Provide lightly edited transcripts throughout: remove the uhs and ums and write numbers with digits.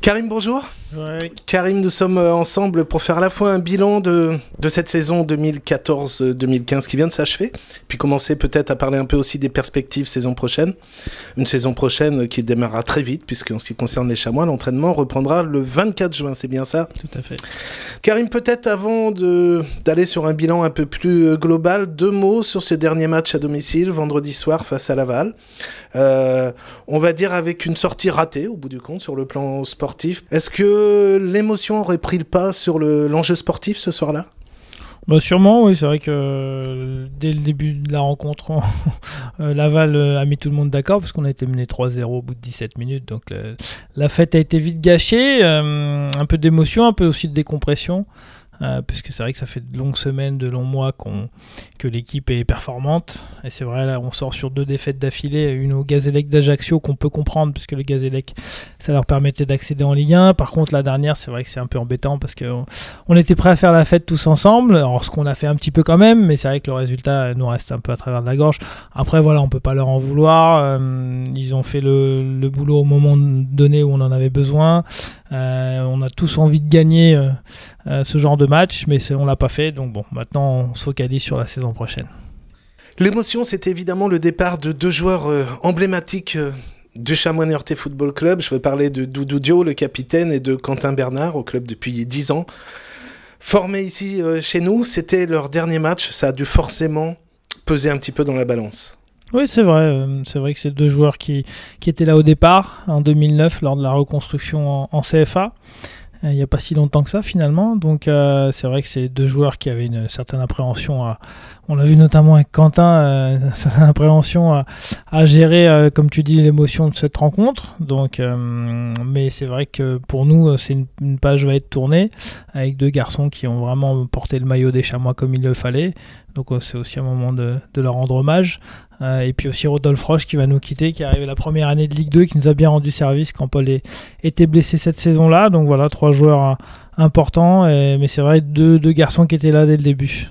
Karim, bonjour. Ouais. Karim, nous sommes ensemble pour faire à la fois un bilan de cette saison 2014-2015 qui vient de s'achever, puis commencer peut-être à parler un peu aussi des perspectives saison prochaine. Une saison prochaine qui démarrera très vite, puisqu'en ce qui concerne les Chamois, l'entraînement reprendra le 24 juin, c'est bien ça? Tout à fait. Karim, peut-être avant d'aller sur un bilan un peu plus global, deux mots sur ce dernier match à domicile, vendredi soir face à Laval. On va dire avec une sortie ratée, au bout du compte, sur le plan sportif. Est-ce que l'émotion aurait pris le pas sur l'enjeu sportif ce soir-là? Bah sûrement, oui. C'est vrai que dès le début de la rencontre, Laval a mis tout le monde d'accord parce qu'on a été mené 3-0 au bout de 17 minutes. Donc la fête a été vite gâchée. Un peu d'émotion, un peu aussi de décompression. Puisque c'est vrai que ça fait de longues semaines, de longs mois que l'équipe est performante. Et c'est vrai, là, on sort sur 2 défaites d'affilée. Une au Gazélec d'Ajaccio qu'on peut comprendre, puisque le Gazélec, ça leur permettait d'accéder en Ligue 1. Par contre, la dernière, c'est vrai que c'est un peu embêtant parce qu'on était prêts à faire la fête tous ensemble. Alors, ce qu'on a fait un petit peu quand même, mais c'est vrai que le résultat nous reste un peu à travers de la gorge. Après, voilà, on peut pas leur en vouloir. Ils ont fait le boulot au moment donné où on en avait besoin. On a tous envie de gagner ce genre de match, mais on l'a pas fait. Donc bon, maintenant on se focalise sur la saison prochaine. L'émotion, c'est évidemment le départ de 2 joueurs emblématiques du Chamois Niortais Football Club. Je veux parler de Doudou Dio, le capitaine, et de Quentin Bernard, au club depuis 10 ans. Formés ici chez nous, c'était leur dernier match. Ça a dû forcément peser un petit peu dans la balance. Oui, c'est vrai. C'est vrai que c'est 2 joueurs qui étaient là au départ, en 2009, lors de la reconstruction en CFA. Il n'y a pas si longtemps que ça, finalement. Donc, c'est vrai que c'est 2 joueurs qui avaient une certaine appréhension. On l'a vu notamment avec Quentin, une certaine appréhension à gérer, comme tu dis, l'émotion de cette rencontre. Donc, mais c'est vrai que pour nous, c'est une page va être tournée avec 2 garçons qui ont vraiment porté le maillot des Chamois comme il le fallait. Donc, c'est aussi un moment de leur rendre hommage. Et puis aussi Rodolphe Roche qui va nous quitter, qui est arrivé la première année de Ligue 2, qui nous a bien rendu service quand Paul était blessé cette saison-là. Donc voilà, 3 joueurs importants, mais c'est vrai, deux garçons qui étaient là dès le début.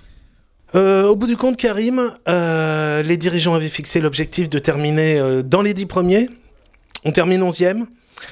Au bout du compte, Karim, les dirigeants avaient fixé l'objectif de terminer dans les 10 premiers. On termine 11e.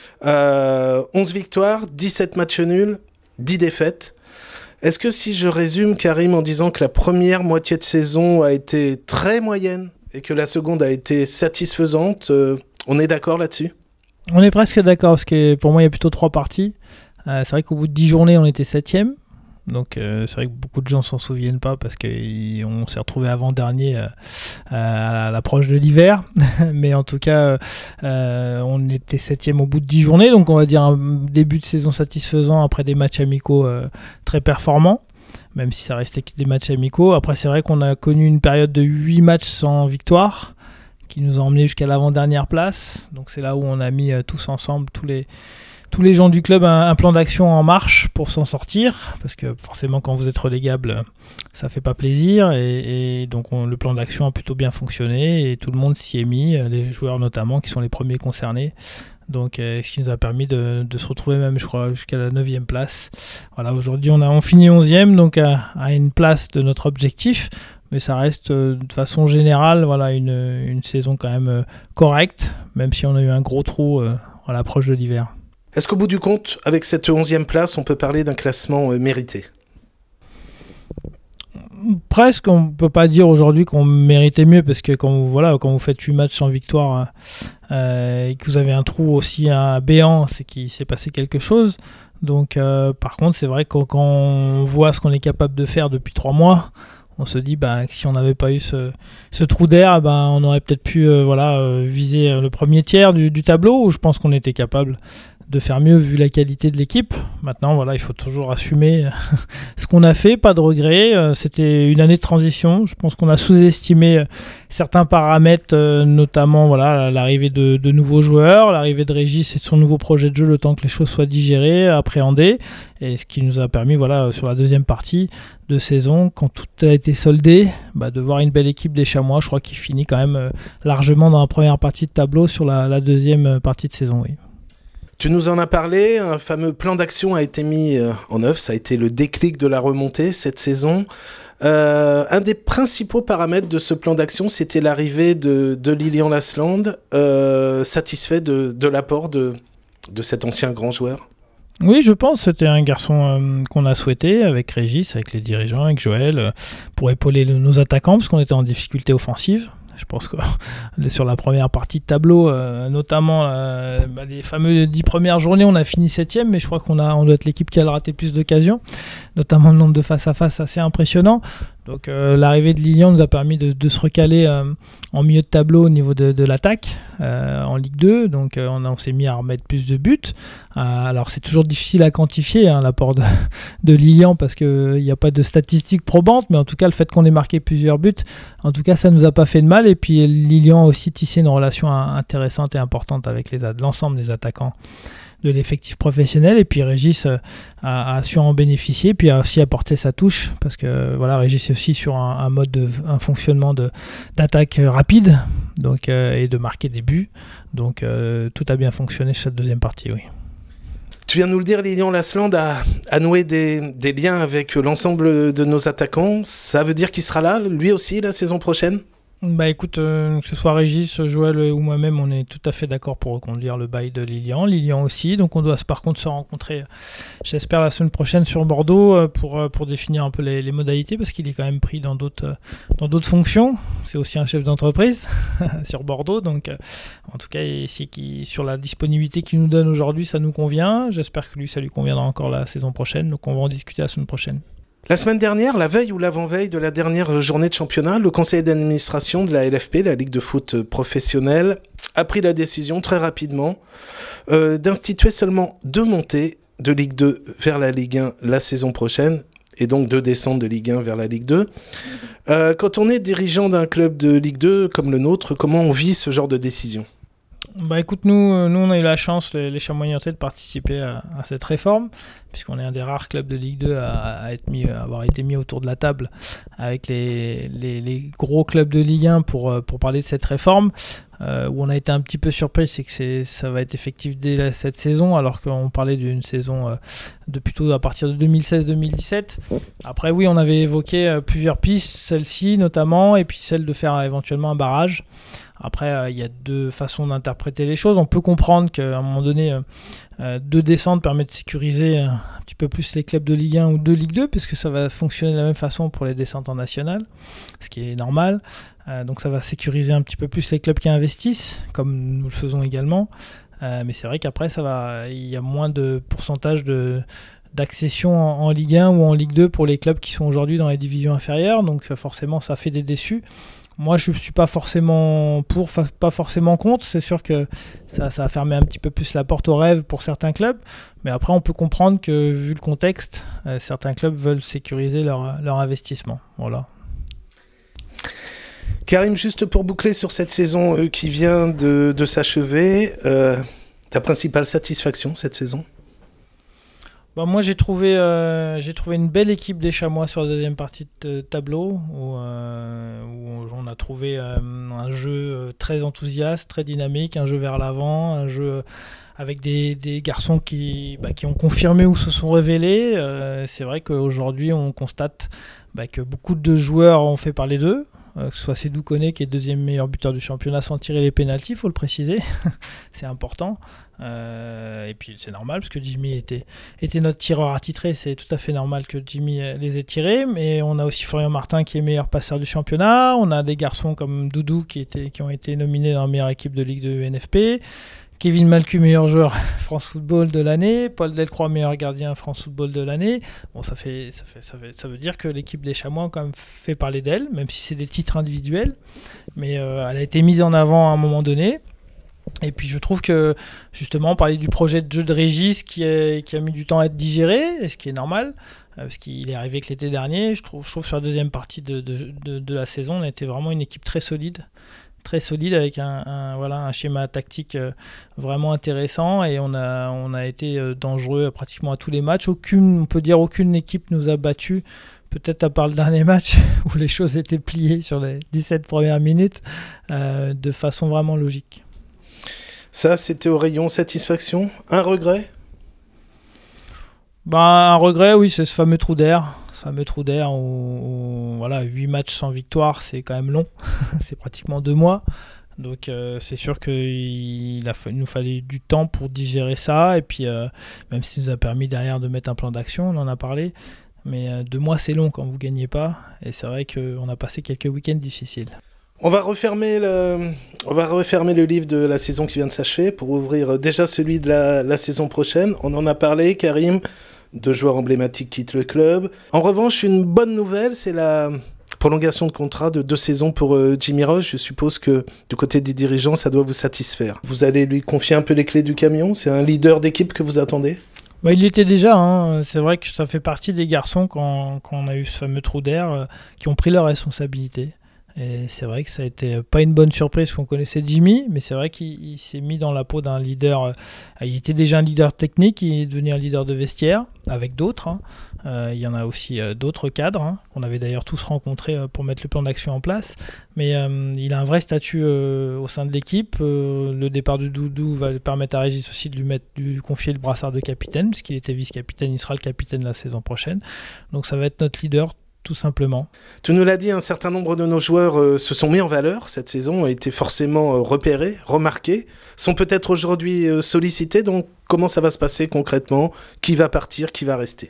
11 victoires, 17 matchs nuls, 10 défaites. Est-ce que si je résume, Karim, en disant que la première moitié de saison a été très moyenne et que la seconde a été satisfaisante, on est d'accord là-dessus? On est presque d'accord, parce que pour moi, il y a plutôt 3 parties. C'est vrai qu'au bout de 10 journées, on était 7e. Donc c'est vrai que beaucoup de gens s'en souviennent pas parce qu'on s'est retrouvé avant-dernier à l'approche de l'hiver. Mais en tout cas, on était 7e au bout de 10 journées. Donc on va dire un début de saison satisfaisant après des matchs amicaux très performants. Même si ça restait que des matchs amicaux. Après c'est vrai qu'on a connu une période de 8 matchs sans victoire qui nous a emmenés jusqu'à l'avant-dernière place. Donc c'est là où on a mis tous ensemble, tous les gens du club, un plan d'action en marche pour s'en sortir, parce que forcément quand vous êtes relégable, ça fait pas plaisir, et donc le plan d'action a plutôt bien fonctionné, et tout le monde s'y est mis, les joueurs notamment, qui sont les premiers concernés. Donc ce qui nous a permis de se retrouver même, je crois, jusqu'à la 9e place. Voilà, aujourd'hui on finit 11e, donc à une place de notre objectif, mais ça reste de façon générale voilà, une saison quand même correcte, même si on a eu un gros trou à l'approche de l'hiver. Est-ce qu'au bout du compte, avec cette 11e place, on peut parler d'un classement mérité? Presque, on ne peut pas dire aujourd'hui qu'on méritait mieux, parce que quand vous faites 8 matchs sans victoire et que vous avez un trou aussi béant, c'est qu'il s'est passé quelque chose. Donc par contre, c'est vrai que quand on voit ce qu'on est capable de faire depuis 3 mois, on se dit que si on n'avait pas eu ce trou d'air, on aurait peut-être pu viser le premier tiers du tableau, où je pense qu'on était capable de faire mieux vu la qualité de l'équipe. Maintenant, voilà, il faut toujours assumer ce qu'on a fait, pas de regrets. C'était une année de transition. Je pense qu'on a sous-estimé certains paramètres, notamment l'arrivée de nouveaux joueurs, l'arrivée de Régis et de son nouveau projet de jeu, le temps que les choses soient digérées, appréhendées. Et ce qui nous a permis, sur la deuxième partie de saison, quand tout a été soldé, de voir une belle équipe des Chamois. Je crois qu'il finit quand même largement dans la première partie de tableau sur la deuxième partie de saison, oui. Tu nous en as parlé, un fameux plan d'action a été mis en œuvre, ça a été le déclic de la remontée cette saison. Un des principaux paramètres de ce plan d'action, c'était l'arrivée de Lilian Lasland, satisfait de l'apport de de cet ancien grand joueur? Oui, je pense. C'était un garçon qu'on a souhaité avec Régis, avec les dirigeants, avec Joël, pour épauler nos attaquants, parce qu'on était en difficulté offensive. Je pense que sur la première partie de tableau, notamment les fameux 10 premières journées, on a fini 7e, mais je crois qu'on doit être l'équipe qui a raté plus d'occasions, notamment le nombre de face-à-face assez impressionnant. Donc l'arrivée de Lilian nous a permis de se recaler en milieu de tableau au niveau de l'attaque en Ligue 2. Donc on s'est mis à remettre plus de buts. Alors c'est toujours difficile à quantifier l'apport de Lilian parce qu'il n'y a pas de statistiques probantes, mais en tout cas le fait qu'on ait marqué plusieurs buts, en tout cas ça ne nous a pas fait de mal. Et puis Lilian a aussi tissé une relation intéressante et importante avec l'ensemble des attaquants de l'effectif professionnel, et puis Régis a su en bénéficier, puis a aussi apporté sa touche, parce que voilà, Régis est aussi sur un fonctionnement d'attaque rapide, donc, et de marquer des buts, donc tout a bien fonctionné sur cette deuxième partie, oui. Tu viens de nous le dire, Lilian Lasland a noué des liens avec l'ensemble de nos attaquants. Ça veut dire qu'il sera là, lui aussi, la saison prochaine? Bah écoute, que ce soit Régis, Joël ou moi-même, on est tout à fait d'accord pour reconduire le bail de Lilian. Lilian aussi, donc on doit par contre se rencontrer, j'espère, la semaine prochaine sur Bordeaux pour définir un peu les modalités, parce qu'il est quand même pris dans d'autres fonctions. C'est aussi un chef d'entreprise sur Bordeaux, donc en tout cas, sur la disponibilité qu'il nous donne aujourd'hui, ça nous convient. J'espère que lui, ça lui conviendra encore la saison prochaine, donc on va en discuter la semaine prochaine. La semaine dernière, la veille ou l'avant-veille de la dernière journée de championnat, le conseil d'administration de la LFP, la Ligue de foot professionnelle, a pris la décision très rapidement d'instituer seulement 2 montées de Ligue 2 vers la Ligue 1 la saison prochaine, et donc 2 descentes de Ligue 1 vers la Ligue 2. Quand on est dirigeant d'un club de Ligue 2 comme le nôtre, comment on vit ce genre de décision ? Bah écoute, nous on a eu la chance, les Chamois-Niortais, de participer à cette réforme, puisqu'on est un des rares clubs de Ligue 2 à avoir été mis autour de la table avec les gros clubs de Ligue 1 pour parler de cette réforme. Où on a été un petit peu surpris, c'est que ça va être effectif dès cette saison, alors qu'on parlait d'une saison plutôt à partir de 2016-2017. Après oui, on avait évoqué plusieurs pistes, celle-ci notamment, et puis celle de faire éventuellement un barrage. Après, il y a 2 façons d'interpréter les choses. On peut comprendre qu'à un moment donné, 2 descentes permettent de sécuriser un petit peu plus les clubs de Ligue 1 ou de Ligue 2, puisque ça va fonctionner de la même façon pour les descentes en nationale, ce qui est normal. Donc ça va sécuriser un petit peu plus les clubs qui investissent, comme nous le faisons également. Mais c'est vrai qu'après, il y a moins de pourcentage d'accession en Ligue 1 ou en Ligue 2 pour les clubs qui sont aujourd'hui dans les divisions inférieures. Donc forcément, ça fait des déçus. Moi, je ne suis pas forcément pour, pas forcément contre. C'est sûr que ça a fermé un petit peu plus la porte au rêve pour certains clubs. Mais après, on peut comprendre que, vu le contexte, certains clubs veulent sécuriser leur investissement. Voilà. Karim, juste pour boucler sur cette saison qui vient de s'achever, ta principale satisfaction cette saison ? Bah moi j'ai trouvé une belle équipe des Chamois sur la deuxième partie de tableau où on a trouvé un jeu très enthousiaste, très dynamique, un jeu vers l'avant, un jeu avec des garçons qui ont confirmé ou se sont révélés. C'est vrai qu'aujourd'hui on constate que beaucoup de joueurs ont fait parler d'eux. Que ce soit Sédou Koné qui est 2e meilleur buteur du championnat sans tirer les pénaltys, il faut le préciser, c'est important. Et puis c'est normal parce que Jimmy était notre tireur attitré, c'est tout à fait normal que Jimmy les ait tirés. Mais on a aussi Florian Martin qui est meilleur passeur du championnat, on a des garçons comme Doudou qui ont été nominés dans la meilleure équipe de Ligue 2 NFP, Kevin Malcu, meilleur joueur France Football de l'année, Paul Delcroix, meilleur gardien France Football de l'année. Bon, ça veut dire que l'équipe des Chamois a quand même fait parler d'elle, même si c'est des titres individuels, mais elle a été mise en avant à un moment donné. Et puis je trouve que, justement, on parlait du projet de jeu de Régis qui a mis du temps à être digéré, et ce qui est normal, parce qu'il est arrivé que l'été dernier. Je trouve sur la deuxième partie de la saison, on a été vraiment une équipe très solide avec un schéma tactique vraiment intéressant, et on a été dangereux pratiquement à tous les matchs. On peut dire aucune équipe nous a battus, peut-être à part le dernier match où les choses étaient pliées sur les 17 premières minutes de façon vraiment logique. Ça, c'était au rayon satisfaction. Un regret ? Un regret, oui, c'est ce fameux trou d'air. Où 8 matchs sans victoire, c'est quand même long. C'est pratiquement 2 mois. Donc c'est sûr qu'il nous fallait du temps pour digérer ça. Et puis même si ça nous a permis derrière de mettre un plan d'action, on en a parlé. Mais 2 mois c'est long quand vous ne gagnez pas. Et c'est vrai qu'on a passé quelques week-ends difficiles. On va refermer le livre de la saison qui vient de s'achever pour ouvrir déjà celui de la saison prochaine. On en a parlé, Karim, 2 joueurs emblématiques quittent le club. En revanche, une bonne nouvelle, c'est la prolongation de contrat de 2 saisons pour Jimmy Roche. Je suppose que du côté des dirigeants, ça doit vous satisfaire. Vous allez lui confier un peu les clés du camion? C'est un leader d'équipe que vous attendez? Bah, il l'était déjà, hein. C'est vrai que ça fait partie des garçons quand on a eu ce fameux trou d'air qui ont pris leurs responsabilités. Et c'est vrai que ça a été pas une bonne surprise qu'on connaissait Jimmy, mais c'est vrai qu'il s'est mis dans la peau d'un leader. Il était déjà un leader technique, il est devenu un leader de vestiaire avec d'autres. Il y en a aussi d'autres cadres qu'on avait d'ailleurs tous rencontrés pour mettre le plan d'action en place. Mais il a un vrai statut au sein de l'équipe. Le départ de Doudou va permettre à Régis aussi de lui confier le brassard de capitaine, puisqu'il était vice-capitaine, il sera le capitaine la saison prochaine. Donc ça va être notre leader, tout simplement. Tu nous l'as dit, un certain nombre de nos joueurs se sont mis en valeur cette saison, ont été forcément repérés, remarqués, sont peut-être aujourd'hui sollicités. Donc comment ça va se passer concrètement? Qui va partir, qui va rester?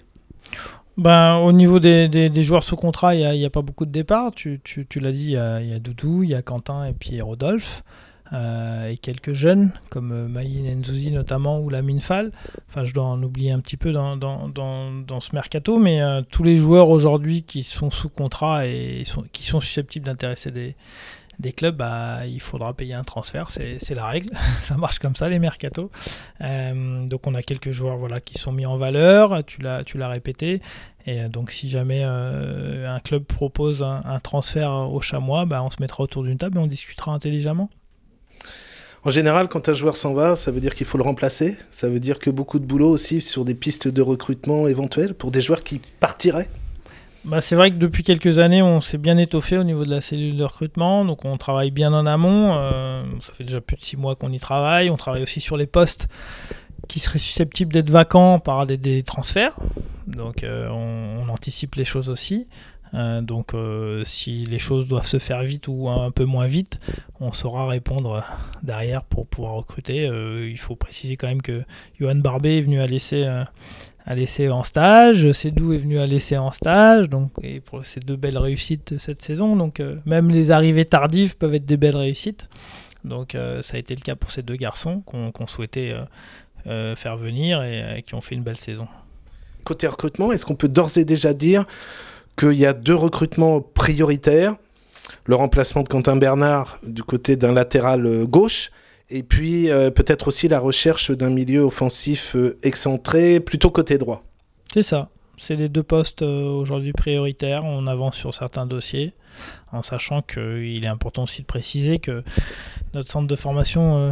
Au niveau des joueurs sous contrat, il n'y a pas beaucoup de départs. Tu l'as dit, il y a Doudou, il y a Quentin et puis Rodolphe. Et quelques jeunes comme Maïn Nzouzi notamment ou Lamine Fall. Enfin, je dois en oublier un petit peu dans ce mercato, mais tous les joueurs aujourd'hui qui sont sous contrat et qui sont susceptibles d'intéresser des clubs, il faudra payer un transfert, c'est la règle. Ça marche comme ça les mercatos. Donc on a quelques joueurs qui sont mis en valeur, tu l'as répété. Et donc si jamais un club propose un transfert au Chamois, on se mettra autour d'une table et on discutera intelligemment. En général, quand un joueur s'en va, ça veut dire qu'il faut le remplacer. Ça veut dire que beaucoup de boulot aussi sur des pistes de recrutement éventuelles pour des joueurs qui partiraient. C'est vrai que depuis quelques années, on s'est bien étoffé au niveau de la cellule de recrutement. Donc on travaille bien en amont. Ça fait déjà plus de 6 mois qu'on y travaille. On travaille aussi sur les postes qui seraient susceptibles d'être vacants par des transferts. Donc on anticipe les choses aussi. Donc si les choses doivent se faire vite ou un peu moins vite, on saura répondre derrière pour pouvoir recruter. Il faut préciser quand même que Johan Barbet est venu à l'essai en stage, Sédou est venu à l'essai en stage, donc, et pour ces 2 belles réussites cette saison, donc même les arrivées tardives peuvent être des belles réussites. Donc ça a été le cas pour ces 2 garçons qu'on souhaitait faire venir et qui ont fait une belle saison. Côté recrutement, est-ce qu'on peut d'ores et déjà dire qu'il y a 2 recrutements prioritaires, le remplacement de Quentin Bernard du côté d'un latéral gauche, et puis peut-être aussi la recherche d'un milieu offensif excentré, plutôt côté droit? C'est ça, c'est les 2 postes aujourd'hui prioritaires. On avance sur certains dossiers, en sachant qu'il est important aussi de préciser que notre centre de formation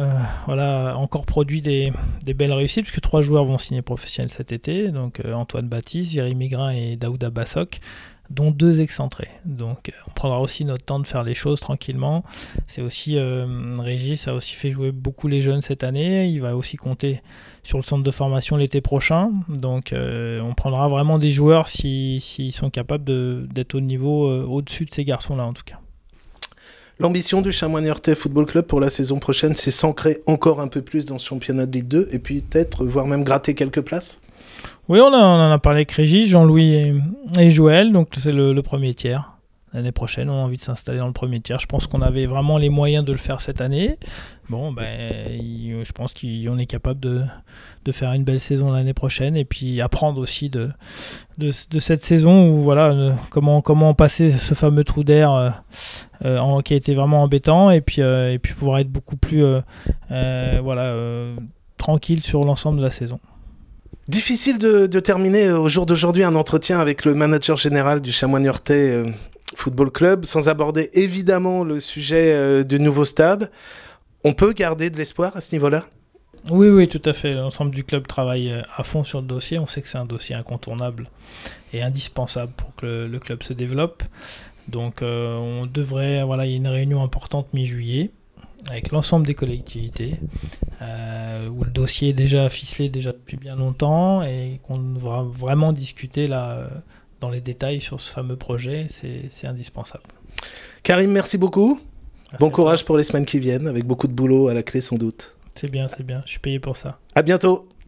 a encore produit des belles réussites, puisque 3 joueurs vont signer professionnels cet été, donc Antoine Baptiste, Jérémy Grain et Daouda Bassok, dont 2 excentrés. Donc on prendra aussi notre temps de faire les choses tranquillement. C'est aussi Régis a aussi fait jouer beaucoup les jeunes cette année. Il va aussi compter sur le centre de formation l'été prochain. Donc on prendra vraiment des joueurs s'ils sont capables d'être au niveau au-dessus de ces garçons-là en tout cas. L'ambition du Chamois Niortais Football Club pour la saison prochaine, c'est s'ancrer encore un peu plus dans ce championnat de Ligue 2 et puis peut-être, voire même gratter quelques places? Oui, on en a parlé avec Régis, Jean-Louis et Joël, donc c'est le premier tiers. L'année prochaine, on a envie de s'installer dans le premier tiers. Je pense qu'on avait vraiment les moyens de le faire cette année. Je pense qu'on est capable de faire une belle saison l'année prochaine et puis apprendre aussi de cette saison où comment passer ce fameux trou d'air qui a été vraiment embêtant et puis pouvoir être beaucoup plus tranquille sur l'ensemble de la saison. Difficile de terminer au jour d'aujourd'hui un entretien avec le manager général du Chamois Niortais Football Club sans aborder évidemment le sujet du nouveau stade. On peut garder de l'espoir à ce niveau-là? Oui, tout à fait. L'ensemble du club travaille à fond sur le dossier. On sait que c'est un dossier incontournable et indispensable pour que le club se développe. Donc on devrait, il y a une réunion importante mi-juillet avec l'ensemble des collectivités où le dossier est déjà ficelé depuis bien longtemps et qu'on devra vraiment discuter là dans les détails sur ce fameux projet. C'est indispensable. Karim, merci beaucoup. Bon courage pour les semaines qui viennent, avec beaucoup de boulot à la clé sans doute. C'est bien, je suis payé pour ça. À bientôt.